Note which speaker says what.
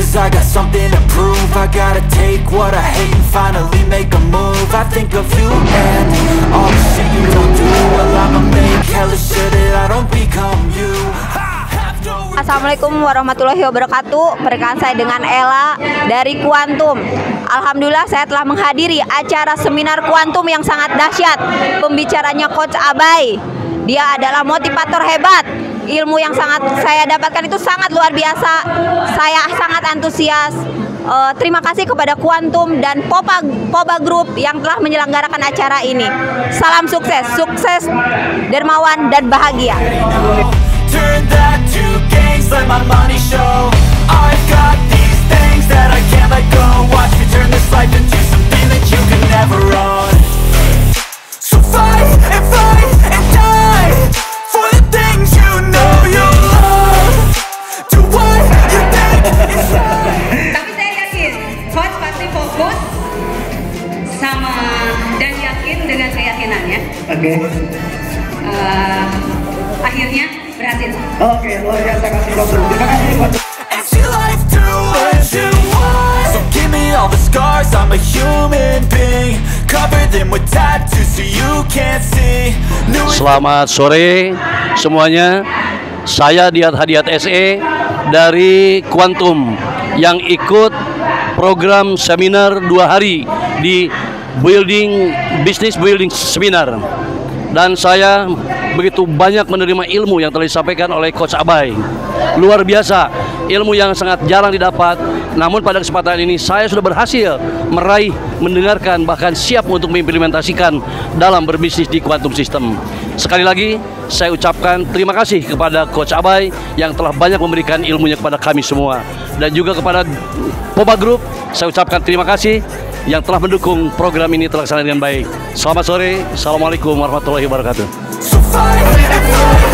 Speaker 1: Cause I got something to prove. I gotta take what I hate and finally make a move. I think of you and all the shit you don't do. Well, I'ma make hella sure that I don't become you.
Speaker 2: Assalamualaikum warahmatullahi wabarakatuh. Perkenalkan saya dengan Ella dari Kuantum. Alhamdulillah saya telah menghadiri acara seminar Kuantum yang sangat dahsyat. Pembicaranya Coach Abai. Dia adalah motivator hebat. Ilmu yang sangat saya dapatkan itu sangat luar biasa. Saya sangat antusias. Terima kasih kepada Kuantum dan Poba Group yang telah menyelenggarakan acara ini. Salam sukses, sukses, dermawan dan bahagia.
Speaker 1: Turn that to gains, let my money show. I've got these things that I can't let go. Watch me turn this life into something that you can never own. So fight and die for the things you know you love. Do what you think is right.
Speaker 3: Tapi saya yakin Coach pasti fokus sama dan yakin dengan keyakinannya.
Speaker 4: Oke.
Speaker 3: Akhirnya berhasil.
Speaker 4: Oke, luar biasa kasih Coach. Terima kasih Coach.
Speaker 1: And you life do what you want. So give me all the scars, I'm a human being. Cover them with tattoos so you can't see.
Speaker 5: Selamat sore semuanya. Saya Diat Hadiat SE dari Kuantum yang ikut program seminar 2 hari di Business Building Seminar. Dan saya begitu banyak menerima ilmu yang telah disampaikan oleh Coach Abai. Luar biasa, ilmu yang sangat jarang didapat. Namun pada kesempatan ini saya sudah berhasil meraih, mendengarkan, bahkan siap untuk mengimplementasikan dalam berbisnis di Quantum System. Sekali lagi saya ucapkan terima kasih kepada Coach Abai yang telah banyak memberikan ilmunya kepada kami semua. Dan juga kepada Poba Group saya ucapkan terima kasih yang telah mendukung program ini terlaksana dengan baik. Selamat sore, Assalamualaikum warahmatullahi wabarakatuh.